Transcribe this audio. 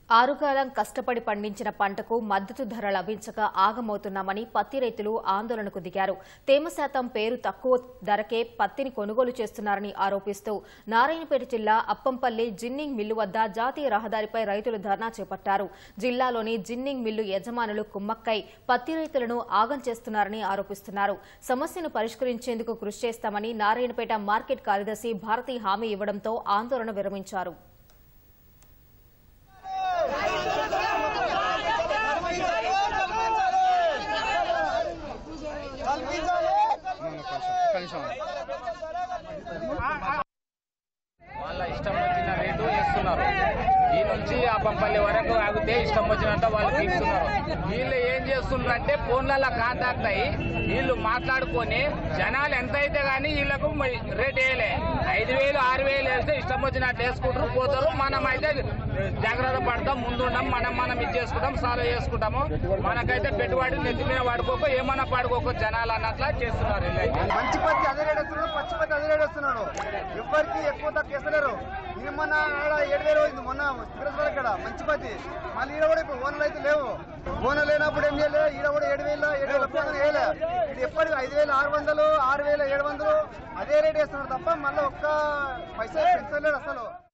ఆరుగాలం కష్టపడి పండించిన పంటకు మద్దతు ధర లభించక ఆగమవుతున్నామని పత్తి రైతులు ఆందోళనకు దిగారు. తేమ శాతం పేరు తక్కువ ధరకే పత్తిని కొనుగోలు చేస్తున్నారని ఆరోపిస్తూ నారాయణపేట జిల్లా అప్పంపల్లి జిన్నింగ్ మిల్లు వద్ద జాతీయ రహదారిపై రైతులు ధర్నా చేపట్టారు. జిల్లాలోని జిన్నింగ్ మిల్లు యజమానులు కుమ్మక్కై పత్తి రైతులను ఆగం చేస్తున్నారని ఆరోపిస్తున్నారు. సమస్యను పరిష్కరించేందుకు కృషి చేస్తామని నారాయణపేట మార్కెట్ కార్యదర్శి భారతి హామీ ఇవ్వడంతో ఆందోళన విరమించారు. వాళ్ళ ఇష్టం వచ్చిన రేటు వేస్తున్నారు. ఈ నుంచి అప్పంపల్లి వరకు ఆగితే ఇష్టం వచ్చినంత వాళ్ళు తీస్తున్నారు. వీళ్ళు ఏం చేస్తున్నారంటే ఫోన్లలో కాంటాక్ట్ అయ్యి వీళ్ళు మాట్లాడుకొని జనాలు ఎంత అయితే గానీ వీళ్ళకు రేట్ వేయలే. 5,000 6,000 వేస్తే ఇష్టం వచ్చినట్టు వేసుకుంటారు, పోతారు. మనం అయితే జాగ్రత్త పడతాం, ముందుంటాం, మనం ఇది చేసుకుంటాం, సాల్వ్ చేసుకుంటాము. మనకైతే పెట్టుబడి నెత్తి మీద పడుకోక ఏమన్నా పడుకోక జనాలు అన్నట్లా చేస్తున్నారు. మంచి పత్తి అదే రేట్ వస్తున్నాడు, పచ్చి పత్తి అదే రేట్ వస్తున్నాడు. ఎవరికి ఎక్కువ తక్కువ వేస్తలేరు. మొన్న 7,000 అయింది మొన్న ఇక్కడ మంచి పత్తి. మళ్ళీ ఈడ కూడా ఇప్పుడు ఓనర్లు అయితే లేవు. ఓనర్ లేనప్పుడు ఏం చేయలేదు. ఈడ కూడా 7,000 వేయలే. ఇది ఎప్పటికి 5,600 6,700 అదే రేట్ వేస్తున్నారు తప్ప మళ్ళీ ఒక్క పైసా పెంచలేడు అసలు.